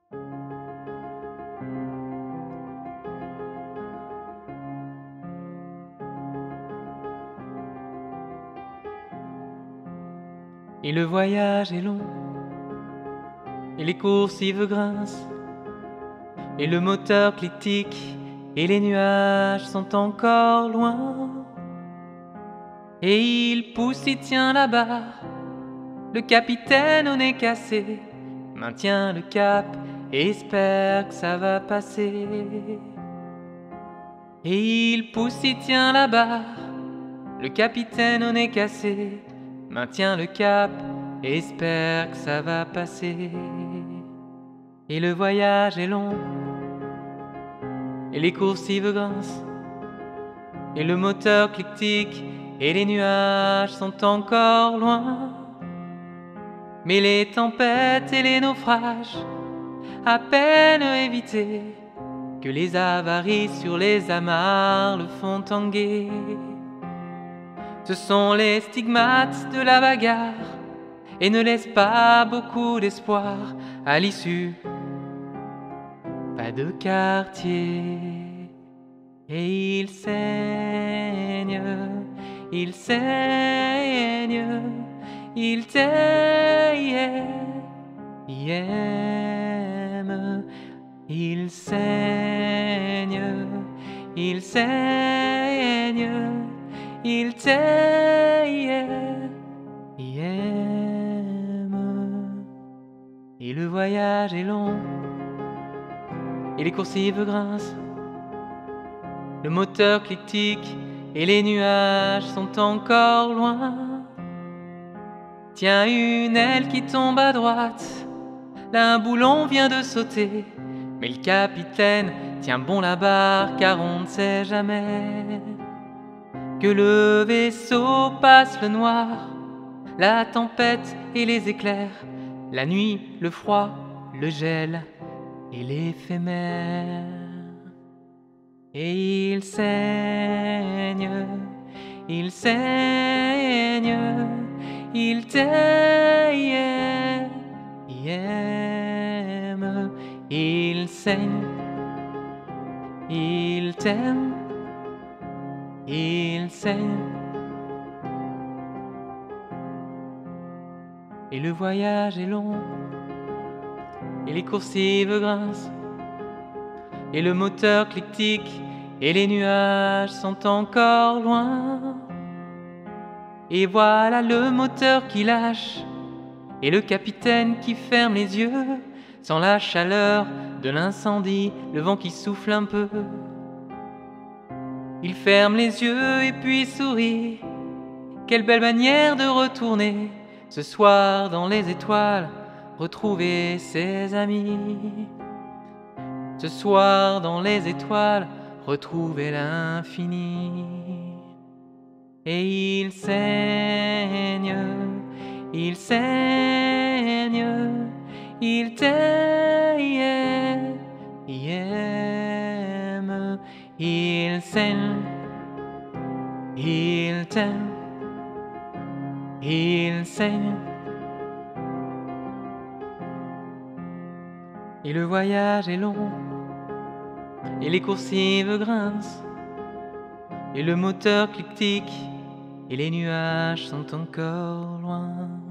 Et le voyage est long, et les coursives grincent, et le moteur clique, et les nuages sont encore loin. Et il pousse, il tient là-bas, le capitaine au nez cassé, maintient le cap et espère que ça va passer. Et il pousse, il tient là-bas, le capitaine au nez cassé, maintient le cap et espère que ça va passer. Et le voyage est long, et les coursives grincent, et le moteur clique, et les nuages sont encore loin. Mais les tempêtes et les naufrages, à peine évités, que les avaries sur les amarres le font tanguer. Ce sont les stigmates de la bagarre, et ne laissent pas beaucoup d'espoir à l'issue. Pas de quartier, et il saigne, il saigne, il t'aime, il saigne, il saigne, il t'aime. Et le voyage est long, et les coursives grincent, le moteur clique, et les nuages sont encore loin. Tiens, une aile qui tombe à droite, là un boulon vient de sauter, mais le capitaine tient bon la barre, car on ne sait jamais. Que le vaisseau passe le noir, la tempête et les éclairs, la nuit, le froid, le gel et l'éphémère. Et il saigne, il saigne, il t'aime, il saigne, il t'aime, il saigne. Et le voyage est long, et les coursives grincent, et le moteur clique, et les nuages sont encore loin. Et voilà le moteur qui lâche, et le capitaine qui ferme les yeux, sans la chaleur de l'incendie, le vent qui souffle un peu. Il ferme les yeux et puis sourit. Quelle belle manière de retourner ce soir dans les étoiles, retrouver ses amis. Ce soir dans les étoiles, retrouver l'infini. Et il saigne, il saigne, il t'aime, il saigne, il t'aime, il saigne. Et le voyage est long, et les coursives grincent, et le moteur clique, et les nuages sont encore loin.